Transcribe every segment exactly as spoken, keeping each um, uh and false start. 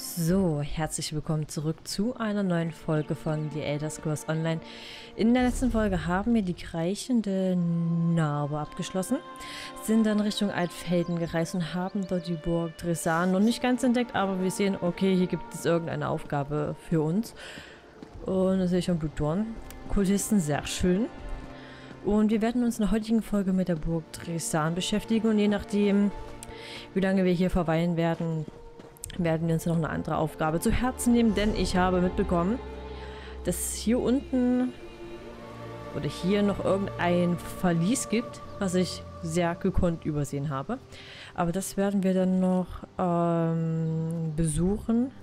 So, herzlich willkommen zurück zu einer neuen Folge von The Elder Scrolls Online. In der letzten Folge haben wir die kreischende Narbe abgeschlossen, sind dann Richtung Altfelden gereist und haben dort die Burg Dresan noch nicht ganz entdeckt, aber wir sehen, okay, hier gibt es irgendeine Aufgabe für uns. Und das sehe ich schon Blutdorn. Kultisten, sehr schön. Und wir werden uns in der heutigen Folge mit der Burg Dresan beschäftigen und je nachdem, wie lange wir hier verweilen werden, werden wir uns noch eine andere Aufgabe zu Herzen nehmen, denn ich habe mitbekommen, dass es hier unten oder hier noch irgendein Verlies gibt, was ich sehr gekonnt übersehen habe. Aber das werden wir dann noch ähm, besuchen.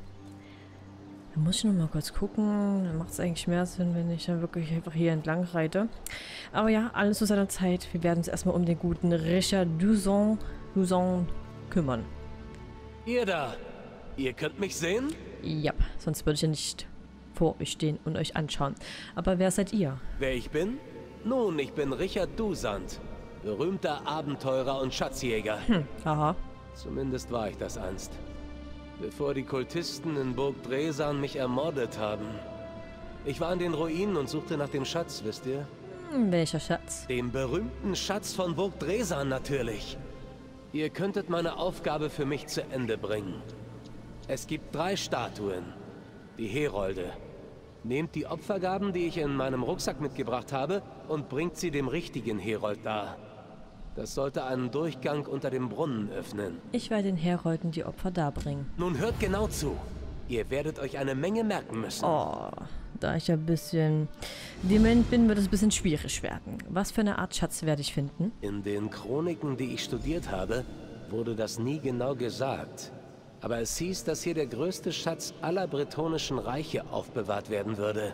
Da muss ich noch mal kurz gucken. Da macht es eigentlich mehr Sinn, wenn ich dann wirklich einfach hier entlang reite. Aber ja, alles zu seiner Zeit. Wir werden uns erstmal um den guten Richard Duzon, Duzon kümmern. Ihr da! Ihr könnt mich sehen? Ja, sonst würde ich ja nicht vor euch stehen und euch anschauen. Aber wer seid ihr? Wer ich bin? Nun, ich bin Richard Duzant, berühmter Abenteurer und Schatzjäger. Hm, aha. Zumindest war ich das einst. Bevor die Kultisten in Burg Dresan mich ermordet haben. Ich war in den Ruinen und suchte nach dem Schatz, wisst ihr? Hm, welcher Schatz? Dem berühmten Schatz von Burg Dresan natürlich. Ihr könntet meine Aufgabe für mich zu Ende bringen. Es gibt drei Statuen. Die Herolde. Nehmt die Opfergaben, die ich in meinem Rucksack mitgebracht habe, und bringt sie dem richtigen Herold dar. Das sollte einen Durchgang unter dem Brunnen öffnen. Ich werde den Herolden die Opfer darbringen. Nun hört genau zu. Ihr werdet euch eine Menge merken müssen. Oh, da ich ein bisschen dement bin, wird es ein bisschen schwierig werden. Was für eine Art Schatz werde ich finden? In den Chroniken, die ich studiert habe, wurde das nie genau gesagt. Aber es hieß, dass hier der größte Schatz aller bretonischen Reiche aufbewahrt werden würde.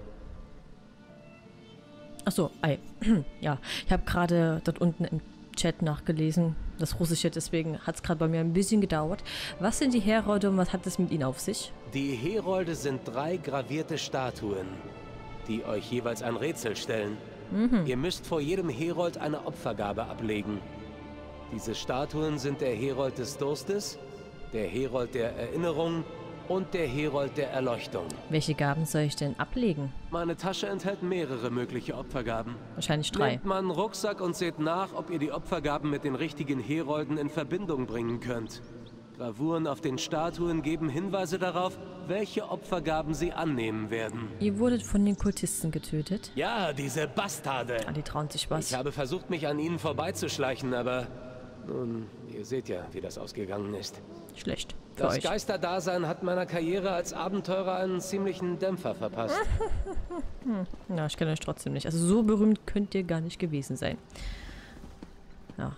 Achso, ei. Ja, ich habe gerade dort unten im Chat nachgelesen, das Russische, deswegen hat es gerade bei mir ein bisschen gedauert. Was sind die Herolde und was hat es mit ihnen auf sich? Die Herolde sind drei gravierte Statuen, die euch jeweils ein Rätsel stellen. Mhm. Ihr müsst vor jedem Herold eine Opfergabe ablegen. Diese Statuen sind der Herold des Durstes, der Herold der Erinnerung und der Herold der Erleuchtung. Welche Gaben soll ich denn ablegen? Meine Tasche enthält mehrere mögliche Opfergaben. Wahrscheinlich drei. Nehmt meinen Rucksack und seht nach, ob ihr die Opfergaben mit den richtigen Herolden in Verbindung bringen könnt. Gravuren auf den Statuen geben Hinweise darauf, welche Opfergaben sie annehmen werden. Ihr wurdet von den Kultisten getötet? Ja, diese Bastarde. Ah, die trauen sich was. Ich habe versucht, mich an ihnen vorbeizuschleichen, aber nun, ihr seht ja, wie das ausgegangen ist. Schlecht. Für Das euch. Geisterdasein hat meiner Karriere als Abenteurer einen ziemlichen Dämpfer verpasst. hm. Ja, ich kenne euch trotzdem nicht. Also so berühmt könnt ihr gar nicht gewesen sein. Ja.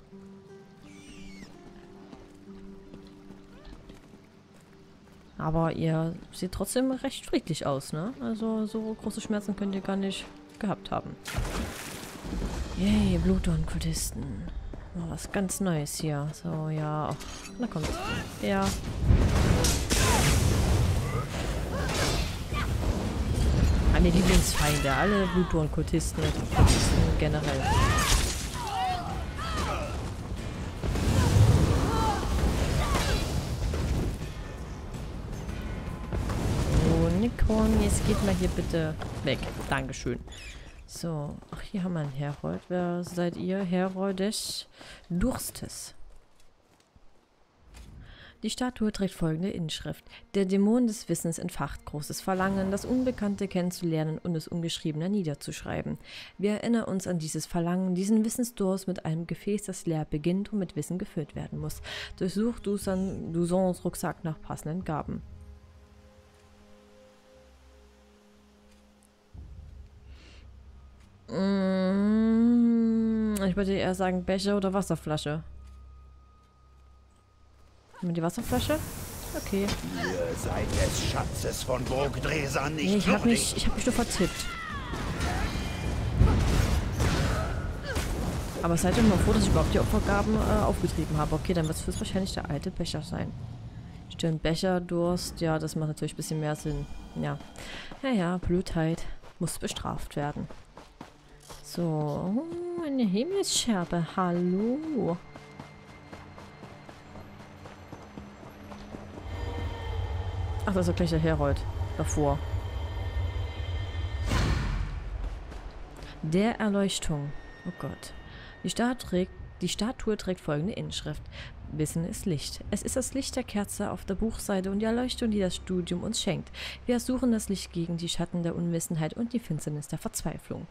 Aber ihr seht trotzdem recht friedlich aus, ne? Also so große Schmerzen könnt ihr gar nicht gehabt haben. Yay, Blutdorn-Kultisten. Oh, was ganz Neues hier. So, ja. Oh, na kommt. Ja. Meine Lieblingsfeinde. Alle Blutdorn-Kultisten und Kultisten generell. So, Nikon, jetzt geht mal hier bitte weg. Dankeschön. So, ach, hier haben wir einen Herold. Wer seid ihr? Herold des Durstes. Die Statue trägt folgende Inschrift. Der Dämon des Wissens entfacht großes Verlangen, das Unbekannte kennenzulernen und das Ungeschriebene niederzuschreiben. Wir erinnern uns an dieses Verlangen, diesen Wissensdurst mit einem Gefäß, das leer beginnt und mit Wissen gefüllt werden muss. Durchsuch Duzons Rucksack nach passenden Gaben. Ich würde eher sagen Becher oder Wasserflasche. Haben wir die Wasserflasche? Okay. Ihr seid des Schatzes von Burg Dresan nicht Nee, ich habe würdig. mich, ich hab mich nur vertippt. Aber seid ihr mal froh, dass ich überhaupt die Opfergaben äh, aufgetrieben habe. Okay, dann wird es wahrscheinlich der alte Becher sein. Stimmt, Becher, Durst, ja, das macht natürlich ein bisschen mehr Sinn. Ja. Ja, ja, Blutheit muss bestraft werden. So, eine Himmelsscherbe, hallo. Ach, das ist doch gleich der Herold davor. Der Erleuchtung. Oh Gott. Die, Statue trägt, die Statue trägt folgende Inschrift. Wissen ist Licht. Es ist das Licht der Kerze auf der Buchseite und die Erleuchtung, die das Studium uns schenkt. Wir suchen das Licht gegen die Schatten der Unwissenheit und die Finsternis der Verzweiflung.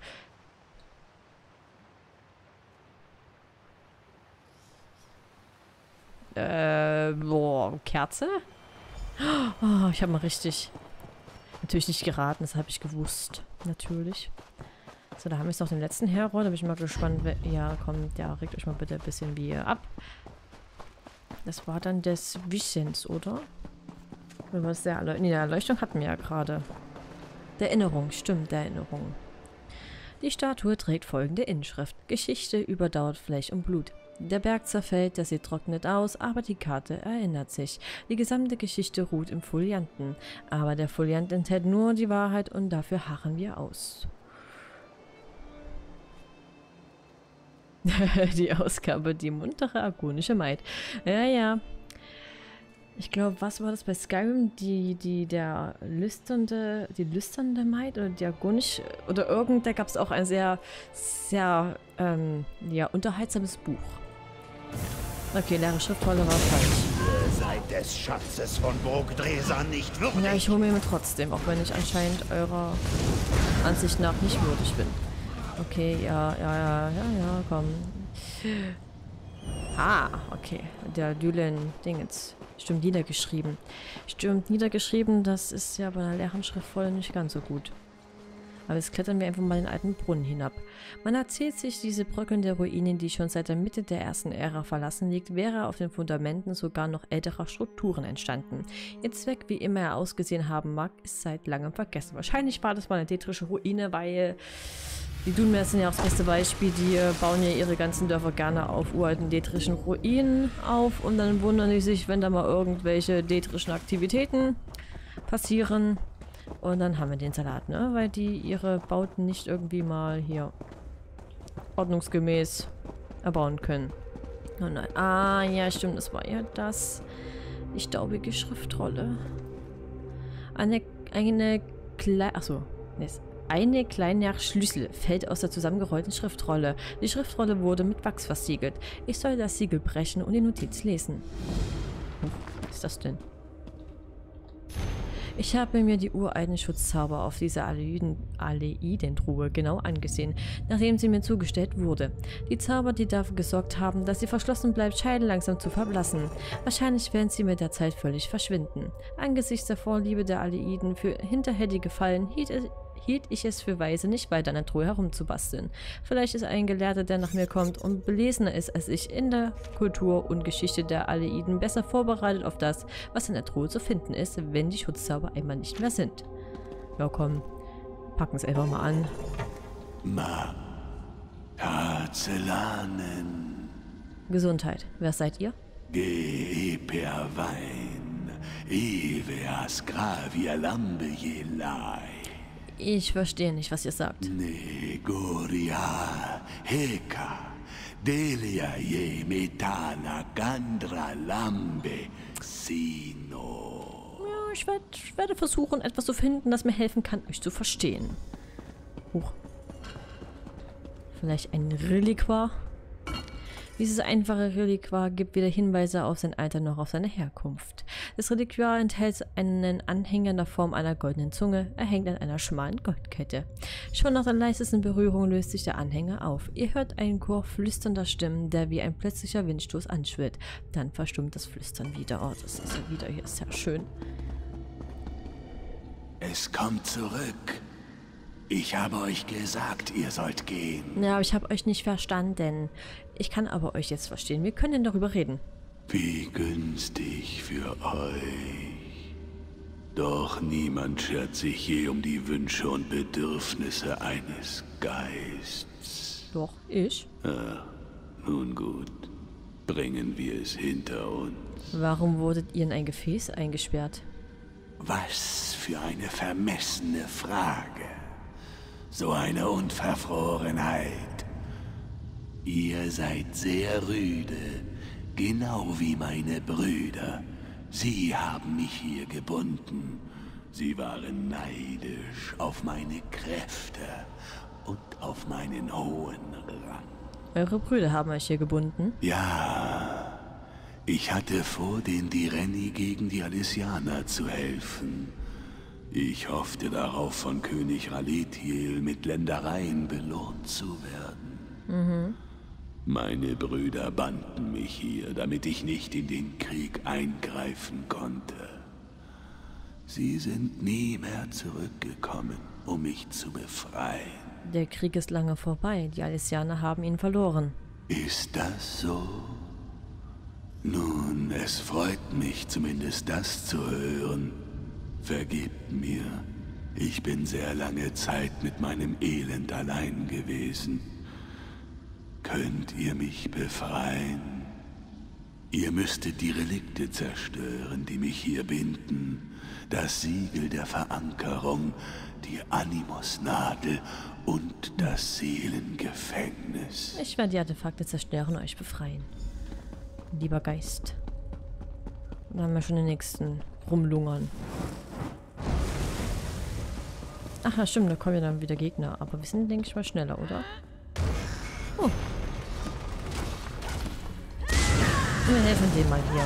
Äh, boah, Kerze? Oh, ich habe mal richtig... Natürlich nicht geraten, das habe ich gewusst. Natürlich. So, da haben wir jetzt noch den letzten Herold. Da bin ich mal gespannt, wer... Ja, kommt, ja, regt euch mal bitte ein bisschen wie ab. Das war dann des Wissens, oder? Oder was der Erleuchtung? Nee, der Erleuchtung hatten wir ja gerade. Der Erinnerung, stimmt, der Erinnerung. Die Statue trägt folgende Inschrift. Geschichte überdauert Fleisch und Blut. Der Berg zerfällt, der See trocknet aus, aber die Karte erinnert sich. Die gesamte Geschichte ruht im Folianten. Aber der Foliant enthält nur die Wahrheit und dafür harren wir aus. Die Ausgabe, die muntere agonische Maid. Ja, ja. Ich glaube, was war das bei Skyrim? Die, die, der lüsternde, die lüsternde Maid oder die agonische, oder irgend, da gab es auch ein sehr, sehr, ähm, ja, unterhaltsames Buch. Okay, leere Schriftrolle war falsch. Ihr seid des Schatzes von Burg Dresan nicht würdig. Ja, ich hole mir trotzdem, auch wenn ich anscheinend eurer Ansicht nach nicht würdig bin. Okay, ja, ja, ja, ja, ja, komm. Ah, okay. Der Dylan-Dingens. Stimmt, niedergeschrieben. Stimmt, niedergeschrieben, das ist ja bei einer leeren Schriftvoll nicht ganz so gut. Aber jetzt klettern wir einfach mal den alten Brunnen hinab. Man erzählt sich, diese bröckelnde Ruine, die schon seit der Mitte der ersten Ära verlassen liegt, wäre auf den Fundamenten sogar noch älterer Strukturen entstanden. Ihr Zweck, wie immer er ausgesehen haben mag, ist seit langem vergessen. Wahrscheinlich war das mal eine tetrische Ruine, weil die Dunmer sind ja auch das beste Beispiel. Die äh, bauen ja ihre ganzen Dörfer gerne auf uralten detrischen Ruinen auf und dann wundern die sich, wenn da mal irgendwelche detrischen Aktivitäten passieren. Und dann haben wir den Salat, ne? Weil die ihre Bauten nicht irgendwie mal hier ordnungsgemäß erbauen können. Oh nein. Ah, ja, stimmt. Das war ja das. Die staubige Schriftrolle. Eine, eine kleine... Achso. Nee, eine kleine Schlüssel fällt aus der zusammengerollten Schriftrolle. Die Schriftrolle wurde mit Wachs versiegelt. Ich soll das Siegel brechen und die Notiz lesen. Was ist das denn? Ich habe mir die uralten Schutzzauber auf dieser Aleidentruhe genau angesehen, nachdem sie mir zugestellt wurde. Die Zauber, die dafür gesorgt haben, dass sie verschlossen bleibt, scheinen langsam zu verblassen. Wahrscheinlich werden sie mit der Zeit völlig verschwinden. Angesichts der Vorliebe der Aleiden für hinterhältige Fallen hielt es hielt ich es für weise, nicht weiter an der Truhe herumzubasteln. Vielleicht ist ein Gelehrter, der nach mir kommt und belesener ist als ich in der Kultur und Geschichte der Aleiden, besser vorbereitet auf das, was in der Truhe zu finden ist, wenn die Schutzzauber einmal nicht mehr sind. Ja komm, packen es einfach mal an. Ma, Tarzelanen. Gesundheit. Wer seid ihr? Ge per Wein, Eveas Gravia Lambe Jelai. Ich verstehe nicht, was ihr sagt. Negoria Heka Delia je Metana Gandra Lambe Xino. Ja, ich, werd, ich werde versuchen, etwas zu finden, das mir helfen kann, euch zu verstehen. Huch. Vielleicht ein Reliquar? Dieses einfache Reliquar gibt weder Hinweise auf sein Alter noch auf seine Herkunft. Das Reliquar enthält einen Anhänger in der Form einer goldenen Zunge, er hängt an einer schmalen Goldkette. Schon nach der leisesten Berührung löst sich der Anhänger auf. Ihr hört einen Chor flüsternder Stimmen, der wie ein plötzlicher Windstoß anschwillt. Dann verstummt das Flüstern wieder. Oh, das ist ja wieder hier sehr schön. Es kommt zurück. Ich habe euch gesagt, ihr sollt gehen. Ja, aber ich habe euch nicht verstanden. Ich kann aber euch jetzt verstehen. Wir können darüber reden. Wie günstig für euch. Doch niemand schert sich je um die Wünsche und Bedürfnisse eines Geists. Doch, ich? Ah, nun gut. Bringen wir es hinter uns. Warum wurdet ihr in ein Gefäß eingesperrt? Was für eine vermessene Frage. So eine Unverfrorenheit. Ihr seid sehr rüde, genau wie meine Brüder. Sie haben mich hier gebunden. Sie waren neidisch auf meine Kräfte und auf meinen hohen Rang. Eure Brüder haben euch hier gebunden? Ja, ich hatte vor, den Direnni gegen die Alessianer zu helfen. Ich hoffte darauf, von König Raletiel mit Ländereien belohnt zu werden. Mhm. Meine Brüder banden mich hier, damit ich nicht in den Krieg eingreifen konnte. Sie sind nie mehr zurückgekommen, um mich zu befreien. Der Krieg ist lange vorbei. Die Alessianer haben ihn verloren. Ist das so? Nun, es freut mich zumindest das zu hören. Vergebt mir. Ich bin sehr lange Zeit mit meinem Elend allein gewesen. Könnt ihr mich befreien? Ihr müsstet die Relikte zerstören, die mich hier binden. Das Siegel der Verankerung, die Animusnadel und das Seelengefängnis. Ich werde die Artefakte zerstören und euch befreien. Lieber Geist. Und dann haben wir schon den nächsten rumlungern. Ach ja, stimmt, da kommen ja dann wieder Gegner. Aber wir sind, denke ich mal, schneller, oder? Oh. Wir helfen dem mal hier.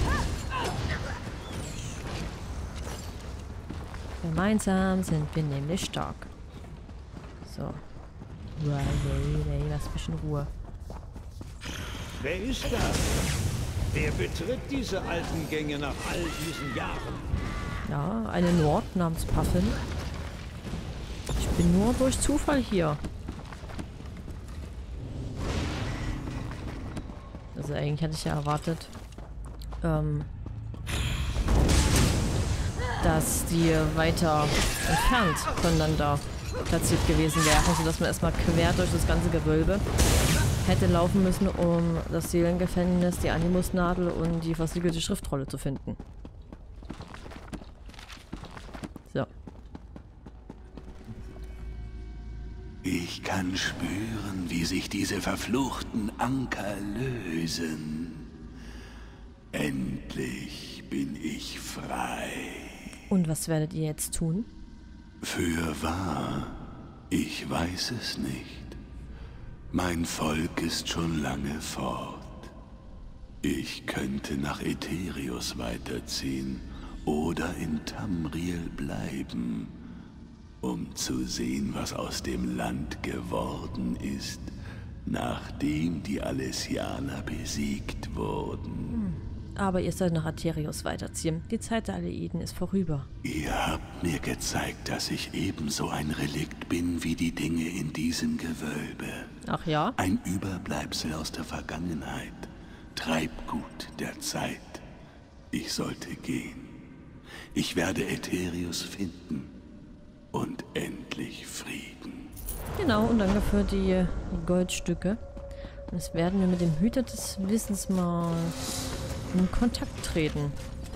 Gemeinsam sind wir nämlich stark. So. Lass ein bisschen Ruhe. Wer ist das? Wer betritt diese alten Gänge nach all diesen Jahren? Ja, eine Nord namens Puffin. Ich bin nur durch Zufall hier. Also eigentlich hatte ich ja erwartet, ähm, dass die weiter entfernt voneinander platziert gewesen wären, sodass man erstmal quer durch das ganze Gewölbe hätte laufen müssen, um das Seelengefängnis, die Animusnadel und die versiegelte Schriftrolle zu finden. So. Ich kann spüren, wie sich diese verfluchten Anker lösen. Endlich bin ich frei. Und was werdet ihr jetzt tun? Für wahr, ich weiß es nicht. Mein Volk ist schon lange fort. Ich könnte nach Aetherius weiterziehen oder in Tamriel bleiben, um zu sehen, was aus dem Land geworden ist, nachdem die Alessianer besiegt wurden. Aber ihr sollt nach Aetherius weiterziehen. Die Zeit der Aleiden ist vorüber. Ihr habt mir gezeigt, dass ich ebenso ein Relikt bin wie die Dinge in diesem Gewölbe. Ach ja? Ein Überbleibsel aus der Vergangenheit. Treibgut der Zeit. Ich sollte gehen. Ich werde Aetherius finden. Und endlich Frieden. Genau, und danke für die Goldstücke. Jetzt werden wir mit dem Hüter des Wissens mal in Kontakt treten.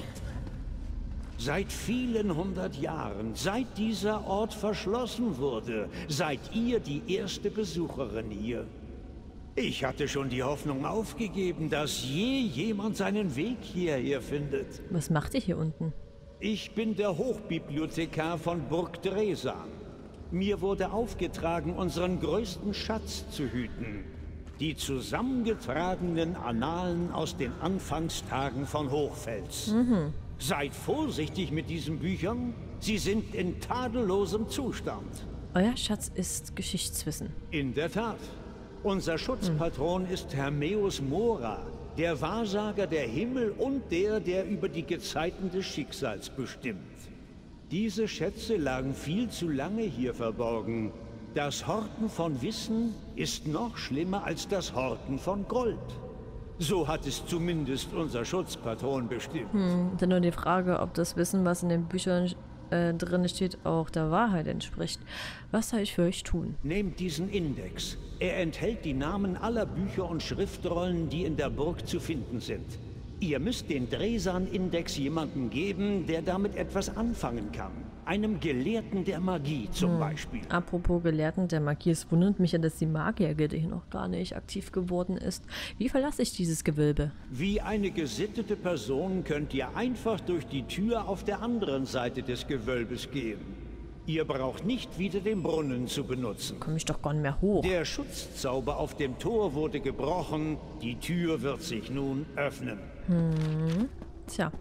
Seit vielen hundert Jahren, seit dieser Ort verschlossen wurde, seid ihr die erste Besucherin hier. Ich hatte schon die Hoffnung aufgegeben, dass je jemand seinen Weg hierher findet. Was macht ihr hier unten? Ich bin der Hochbibliothekar von Burg Dresan. Mir wurde aufgetragen, unseren größten Schatz zu hüten. Die zusammengetragenen Annalen aus den Anfangstagen von Hochfels. Mhm. Seid vorsichtig mit diesen Büchern. Sie sind in tadellosem Zustand. Euer Schatz ist Geschichtswissen. In der Tat. Unser Schutzpatron mhm. ist Hermeus Mora, der Wahrsager der Himmel und der, der über die Gezeiten des Schicksals bestimmt. Diese Schätze lagen viel zu lange hier verborgen. Das Horten von Wissen ist noch schlimmer als das Horten von Gold. So hat es zumindest unser Schutzpatron bestimmt. Hm, dann nur die Frage, ob das Wissen, was in den Büchern äh, drin steht, auch der Wahrheit entspricht. Was soll ich für euch tun? Nehmt diesen Index. Er enthält die Namen aller Bücher und Schriftrollen, die in der Burg zu finden sind. Ihr müsst den Dresan-Index jemandem geben, der damit etwas anfangen kann. Einem Gelehrten der Magie zum hm. Beispiel. Apropos Gelehrten der Magie, es wundert mich ja, dass die Magiergilde hier noch gar nicht aktiv geworden ist. Wie verlasse ich dieses Gewölbe? Wie eine gesittete Person könnt ihr einfach durch die Tür auf der anderen Seite des Gewölbes gehen. Ihr braucht nicht wieder den Brunnen zu benutzen. Komme ich doch gar nicht mehr hoch. Der Schutzzauber auf dem Tor wurde gebrochen. Die Tür wird sich nun öffnen. Hm. Tja.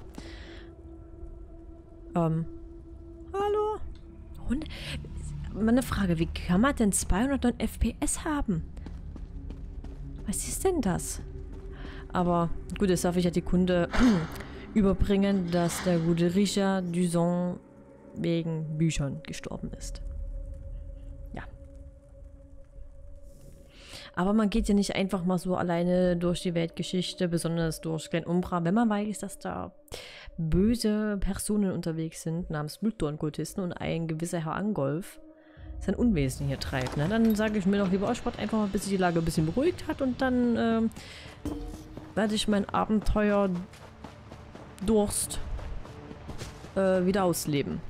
Ähm. Hallo? Und meine Frage, wie kann man denn zweihundertneun F P S haben? Was ist denn das? Aber gut, jetzt darf ich ja die Kunde überbringen, dass der gute Richard Duson wegen Büchern gestorben ist. Ja. Aber man geht ja nicht einfach mal so alleine durch die Weltgeschichte, besonders durch Glen Umbra, wenn man weiß, dass da böse Personen unterwegs sind, namens Blutdorn-Kultisten und ein gewisser Herr Angolf sein Unwesen hier treibt. Ne? Dann sage ich mir doch lieber, ich warte einfach mal, bis sich die Lage ein bisschen beruhigt hat und dann ähm, werde ich mein Abenteuer Durst äh, wieder ausleben.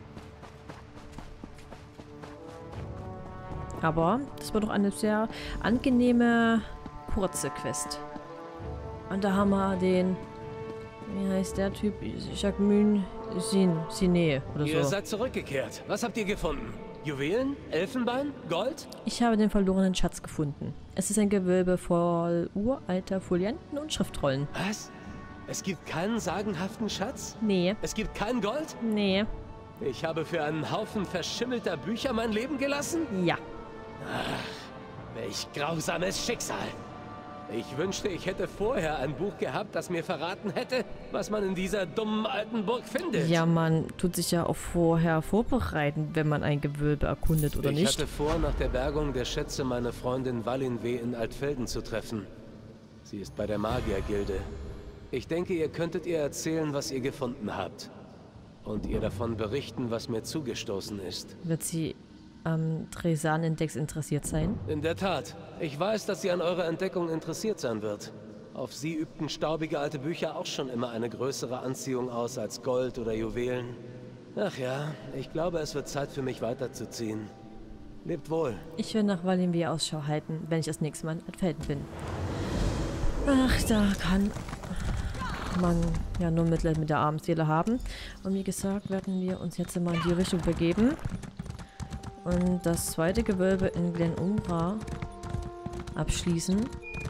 Aber das war doch eine sehr angenehme, kurze Quest. Und da haben wir den, wie heißt der Typ? Jacquemin Siné oder so. Ihr seid zurückgekehrt. Was habt ihr gefunden? Juwelen? Elfenbein? Gold? Ich habe den verlorenen Schatz gefunden. Es ist ein Gewölbe voll uralter Folianten und Schriftrollen. Was? Es gibt keinen sagenhaften Schatz? Nee. Es gibt kein Gold? Nee. Ich habe für einen Haufen verschimmelter Bücher mein Leben gelassen? Ja. Ach, welch grausames Schicksal. Ich wünschte, ich hätte vorher ein Buch gehabt, das mir verraten hätte, was man in dieser dummen alten Burg findet. Ja, man tut sich ja auch vorher vorbereiten, wenn man ein Gewölbe erkundet, oder ich nicht? Ich hatte vor, nach der Bergung der Schätze meine Freundin Valinwe in Altfelden zu treffen. Sie ist bei der Magiergilde. Ich denke, ihr könntet ihr erzählen, was ihr gefunden habt. Und ihr davon berichten, was mir zugestoßen ist. Wird sie am Dresan-Index interessiert sein? In der Tat. Ich weiß, dass sie an eurer Entdeckung interessiert sein wird. Auf sie übten staubige alte Bücher auch schon immer eine größere Anziehung aus als Gold oder Juwelen. Ach ja, ich glaube, es wird Zeit für mich weiterzuziehen. Lebt wohl. Ich will nach Valinwe Ausschau halten, wenn ich das nächste Mal in Altfelden bin. Ach, da kann man ja nur Mitleid mit der armen Seele haben. Und wie gesagt, werden wir uns jetzt mal in die Richtung begeben. Und das zweite Gewölbe in Glen Umbra abschließen.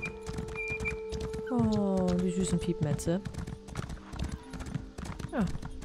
Oh, die süßen Piepmetze. Ja.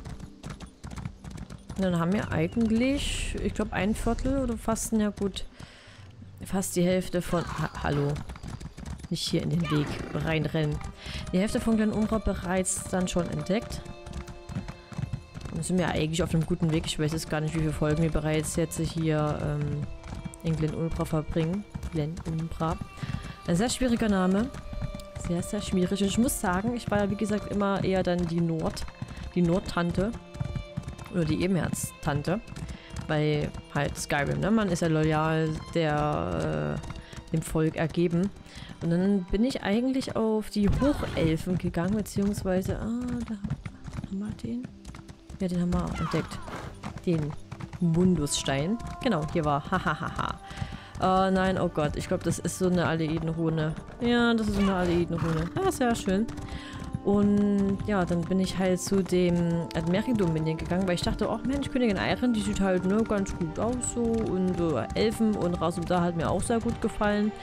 Und dann haben wir eigentlich, ich glaube, ein Viertel oder fast, ja gut, fast die Hälfte von... Ha Hallo. Nicht hier in den Weg reinrennen. Die Hälfte von Glen Umbra bereits dann schon entdeckt. Und sind wir eigentlich auf einem guten Weg. Ich weiß jetzt gar nicht, wie viele Folgen wir bereits jetzt hier ähm, in Glen Umbra verbringen. Glen Umbra. Ein sehr schwieriger Name. Sehr, sehr schwierig. Und ich muss sagen, ich war ja wie gesagt immer eher dann die Nord, die Nordtante. Oder die Ebenherztante. Bei halt Skyrim, ne? Man ist ja loyal der, äh, dem Volk ergeben. Und dann bin ich eigentlich auf die Hochelfen gegangen, beziehungsweise, ah, da haben wir den. Ja, den haben wir entdeckt. Den Mundusstein. Genau, hier war. Hahaha. Oh nein, oh Gott. Ich glaube, das ist so eine Aldeiden-Rune. Ja, das ist so eine Aldeiden-Rune. Ja, sehr schön. Und ja, dann bin ich halt zu dem Admeri-Dominion gegangen, weil ich dachte, oh Mensch, Königin Eiren, die sieht halt ne, ganz gut aus so. Und äh, Elfen und raus und da hat mir auch sehr gut gefallen.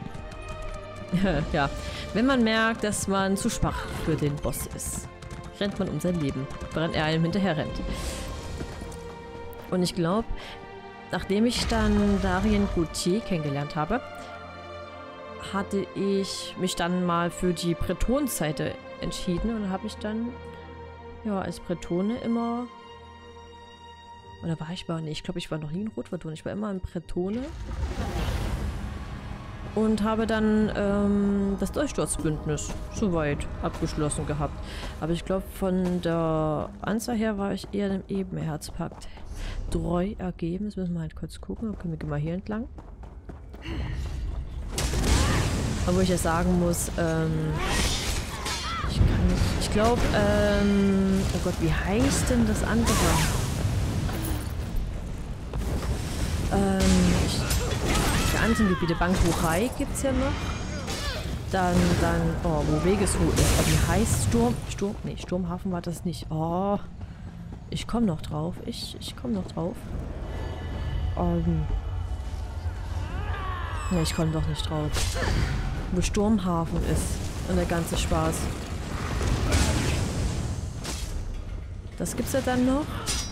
Ja, wenn man merkt, dass man zu schwach für den Boss ist, rennt man um sein Leben, während er einem hinterher rennt. Und ich glaube, nachdem ich dann Darien Gauthier kennengelernt habe, hatte ich mich dann mal für die Bretonenseite entschieden und habe ich dann ja als Bretone immer, oder war ich war nee, ich glaube, ich war noch nie in Rotverton, ich war immer in Bretone. Und habe dann ähm, das Durchsturzbündnis soweit abgeschlossen gehabt. Aber ich glaube, von der Anzahl her war ich eher dem Ebenherzpakt treu ergeben. Jetzt müssen wir halt kurz gucken. Okay, wir gehen mal hier entlang. Aber wo ich ja sagen muss, ähm, ich kann nicht Ich glaube, ähm... oh Gott, wie heißt denn das andere? Ähm, ich, die anderen Gebiete, Bangkok gibt's ja noch. Dann, dann, oh, wo Wegesruhe ist. Aber wie heißt Sturm? Sturm? Nee, Sturmhafen war das nicht. Oh, ich komme noch drauf. Ich, ich komme noch drauf. Ähm. Ne, ich komme doch nicht drauf. Wo Sturmhafen ist. Und der ganze Spaß. Das gibt's ja dann noch.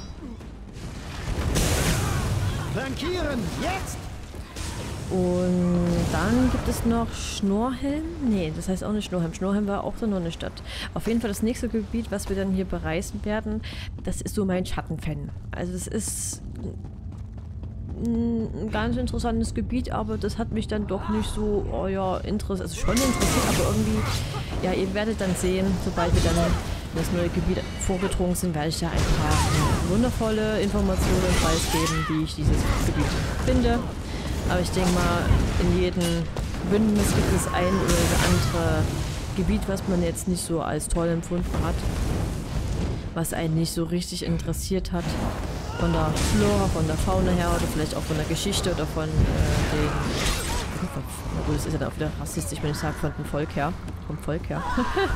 Flankieren! Jetzt! Und dann gibt es noch Schnorrhelm. Nee, das heißt auch nicht Schnorrhelm. Schnorrhelm war auch so nur eine Stadt. Auf jeden Fall das nächste Gebiet, was wir dann hier bereisen werden, das ist so mein Schattenfen. Also das ist ein ganz interessantes Gebiet, aber das hat mich dann doch nicht so, oh ja, interessiert. Also schon interessiert, aber irgendwie, ja, ihr werdet dann sehen, sobald wir dann in das neue Gebiet vorgedrungen sind, werde ich da ein paar wundervolle Informationen preisgeben, wie ich dieses Gebiet finde. Aber ich denke mal, in jedem Bündnis gibt es ein oder andere Gebiet, was man jetzt nicht so als toll empfunden hat. Was einen nicht so richtig interessiert hat. Von der Flora, von der Fauna her oder vielleicht auch von der Geschichte oder von äh, den... Na gut, das ist ja dann auch wieder rassistisch, wenn ich sage, von dem Volk her. Vom Volk her.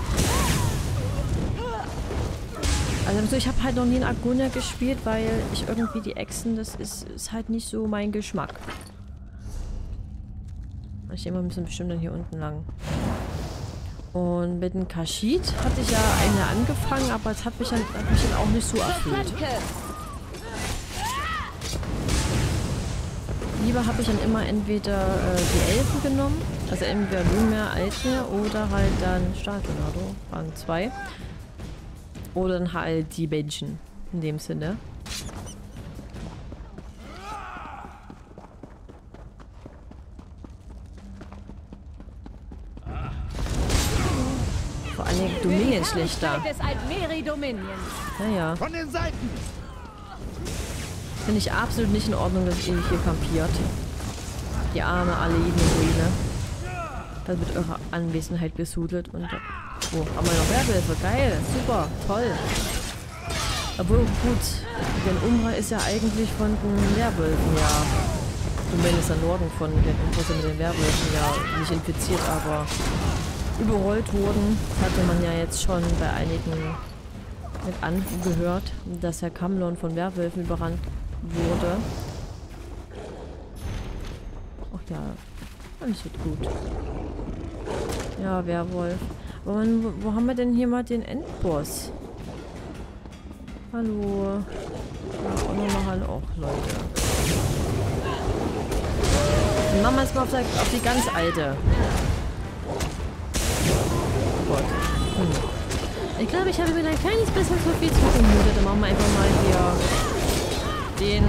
Also ich habe halt noch nie in Argonia gespielt, weil ich irgendwie die Echsen, das ist, ist halt nicht so mein Geschmack. Ich denke mal, wir müssen bestimmt dann hier unten lang. Und mit dem Kashid hatte ich ja eine angefangen, aber es hat mich dann, hat mich dann auch nicht so erfüllt. Lieber habe ich dann immer entweder äh, die Elfen genommen, also entweder Lumer, Altmeer oder halt dann Stahltornado, Rang zwei. Oder dann halt die Menschen, in dem Sinne. Vor allem Dominion schlechter. Naja. Von den Seiten! Finde ich absolut nicht in Ordnung, dass ihr hier kampiert. Die arme Aleiden-Ruine. Das mit eurer Anwesenheit besudelt und... Oh, haben wir noch Werwölfe. Geil, super, toll. Obwohl, gut, denn Umbra ist ja eigentlich von den Werwölfen, ja. Zumindest der Norden von den Umbra mit den Werwölfen ja nicht infiziert, aber überrollt wurden. Hatte man ja jetzt schon bei einigen mit angehört, dass Herr Kamlon von Werwölfen überrannt wurde. Ach ja, alles wird gut. Ja, Werwolf. Wo, wo, wo haben wir denn hier mal den Endboss? Hallo. Ja, und noch mal auch, Leute. Dann machen wir jetzt mal auf, der, auf die ganz alte. Oh Gott. Hm. Ich glaube, ich habe wieder ein kleines bisschen zu viel zugemutet. Dann machen wir einfach mal hier den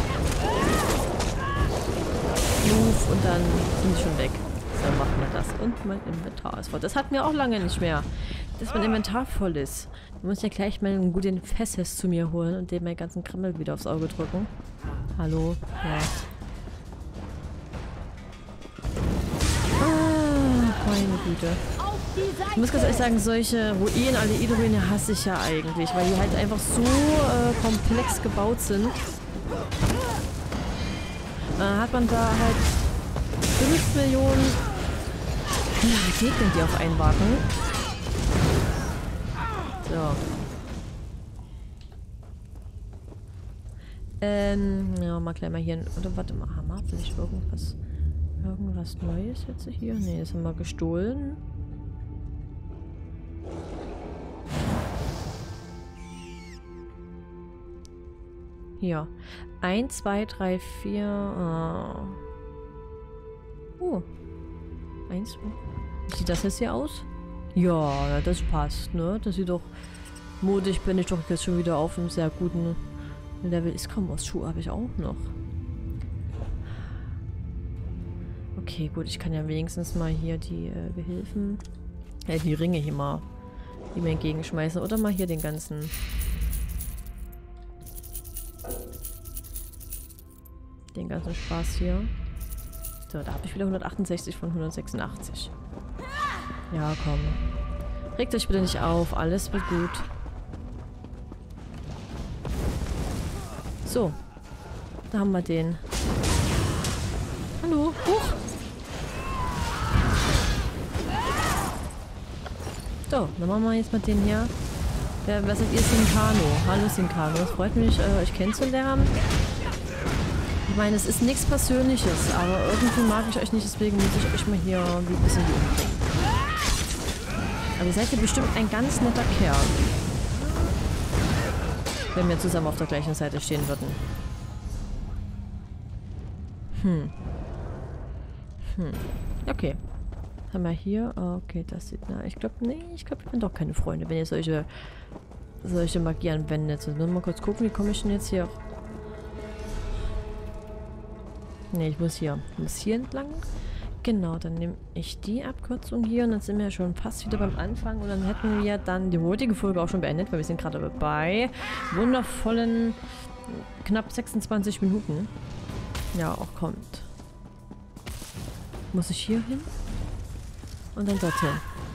Move und dann sind sie schon weg. Dann machen wir das. Und mein Inventar ist voll. Das hatten wir auch lange nicht mehr. Dass mein Inventar voll ist. Ich muss ja gleich mal einen guten Fesses zu mir holen und dem meinen ganzen Krimmel wieder aufs Auge drücken. Hallo? Ja. Ah, meine Güte. Ich muss ganz ehrlich sagen, solche Ruinen, alle Aleiden-Ruinen hasse ich ja eigentlich, weil die halt einfach so äh, komplex gebaut sind. Dann hat man da halt fünf Millionen ja, Gegner, die auf einen warten. So. Ähm, ja, mal gleich mal hier. Oder warte mal, haben wir vielleicht irgendwas, irgendwas Neues jetzt hier? Ne, das haben wir gestohlen. Hier. eins, zwei, drei, vier. Oh. Oh. Eins. Wie sieht das jetzt hier aus? Ja, das passt, ne? Das sieht doch modig, bin ich doch jetzt schon wieder auf einem sehr guten Level. Ist kaum aus Schuhe habe ich auch noch. Okay, gut, ich kann ja wenigstens mal hier die äh, Gehilfen, äh, die Ringe hier mal, die mir entgegenschmeißen. Oder mal hier den ganzen... Den ganzen Spaß hier. So, da habe ich wieder hundertachtundsechzig von hundertsechsundachtzig. Ja, komm. Regt euch bitte nicht auf. Alles wird gut. So. Da haben wir den. Hallo. Huch. So, dann machen wir jetzt mal den hier. Wer, wer seid ihr? Sincano. Hallo Sincano. Es freut mich, äh, euch kennenzulernen. Ich meine, es ist nichts Persönliches, aber irgendwie mag ich euch nicht, deswegen muss ich euch mal hier ein bisschen umbringen. Aber ihr seid ja bestimmt ein ganz netter Kerl. Wenn wir zusammen auf der gleichen Seite stehen würden. Hm. Hm. Okay. Haben wir hier. Okay, das sieht. Na, ich glaube, nee, ich glaube, ich bin doch keine Freunde, wenn ihr solche solche Magie anwendet. So, nur mal kurz gucken, wie komme ich denn jetzt hier? Ne, ich muss hier. Ich muss hier entlang. Genau, dann nehme ich die Abkürzung hier und dann sind wir schon fast wieder beim Anfang und dann hätten wir dann die heutige Folge auch schon beendet, weil wir sind gerade bei wundervollen knapp sechsundzwanzig Minuten. Ja, auch kommt. Muss ich hier hin? Und dann dorthin.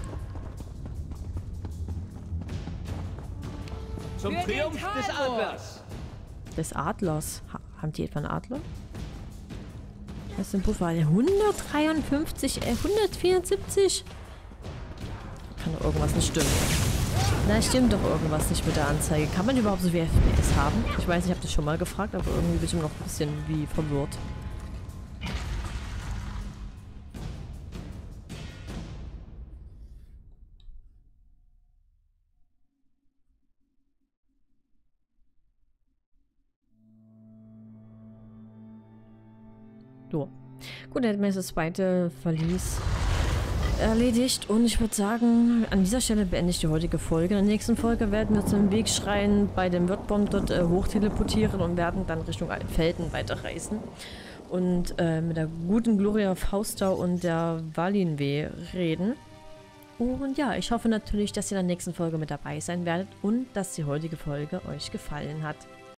Zum Triumph des Adlers! Des Adlers? Ha haben die etwa einen Adler? Was ist denn Puffer? hundertdreiundfünfzig, äh, hundertvierundsiebzig? Kann doch irgendwas nicht stimmen. Na, stimmt doch irgendwas nicht mit der Anzeige. Kann man überhaupt so viel F P S haben? Ich weiß, ich habe das schon mal gefragt, aber irgendwie bin ich immer noch ein bisschen wie verwirrt. So. Gut, dann hätten wir jetzt das zweite Verlies erledigt. Und ich würde sagen, an dieser Stelle beende ich die heutige Folge. In der nächsten Folge werden wir zum Wegschreien bei dem Wirtbaum dort äh, hochteleportieren und werden dann Richtung Altenfelden weiterreisen. Und äh, mit der guten Gloria Fausta und der Valinwe reden. Und ja, ich hoffe natürlich, dass ihr in der nächsten Folge mit dabei sein werdet und dass die heutige Folge euch gefallen hat.